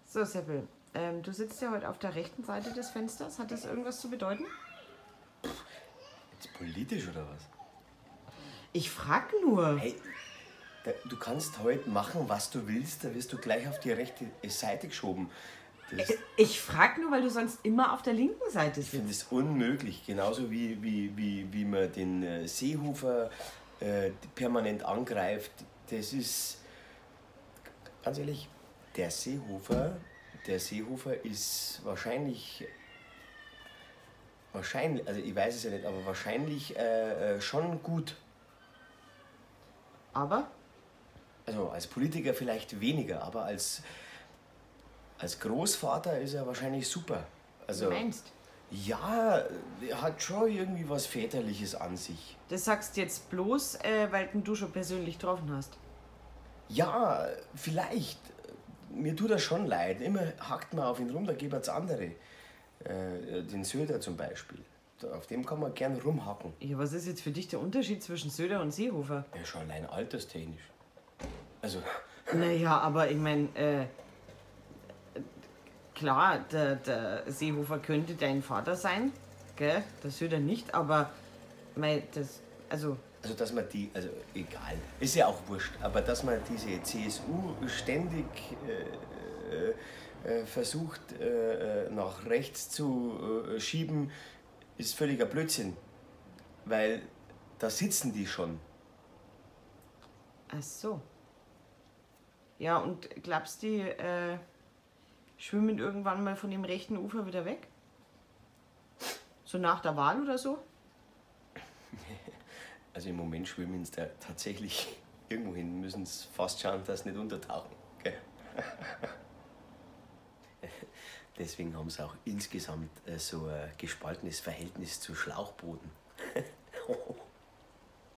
So, Seppel, du sitzt ja heute auf der rechten Seite des Fensters. Hat das irgendwas zu bedeuten? Jetzt politisch oder was? Ich frag nur. Hey, du kannst heute machen, was du willst, da wirst du gleich auf die rechte Seite geschoben. Ich frag nur, weil du sonst immer auf der linken Seite Ich finde sitzt. es unmöglich, genauso wie man den Seehofer permanent angreift. Das ist, ganz ehrlich, der Seehofer ist wahrscheinlich, also ich weiß es ja nicht, aber wahrscheinlich schon gut. Aber? Also als Politiker vielleicht weniger, aber als Großvater ist er wahrscheinlich super. Also, Du meinst? ja, er hat schon irgendwie was Väterliches an sich. Das sagst du jetzt bloß, weil du schon persönlich getroffen hast. Ja, vielleicht. Mir tut das schon leid. Immer hackt man auf ihn rum, da gibt es andere. Den Söder zum Beispiel. Auf dem kann man gern rumhacken. Ja, was ist jetzt für dich der Unterschied zwischen Söder und Seehofer? Ja, schon allein alterstechnisch. Also, Naja, aber ich meine, klar, der Seehofer könnte dein Vater sein, gell? Der Söder nicht, aber also dass man egal, ist ja auch wurscht, aber dass man diese CSU ständig versucht nach rechts zu schieben, ist völliger Blödsinn. Weil da sitzen die schon. ach so. Ja, und glaubst du, schwimmen irgendwann mal von dem rechten Ufer wieder weg? So nach der Wahl oder so? Also im Moment schwimmen sie da tatsächlich irgendwo hin, müssen sie fast schauen, dass sie nicht untertauchen. Gell? Deswegen haben sie auch insgesamt so ein gespaltenes Verhältnis zu Schlauchbooten.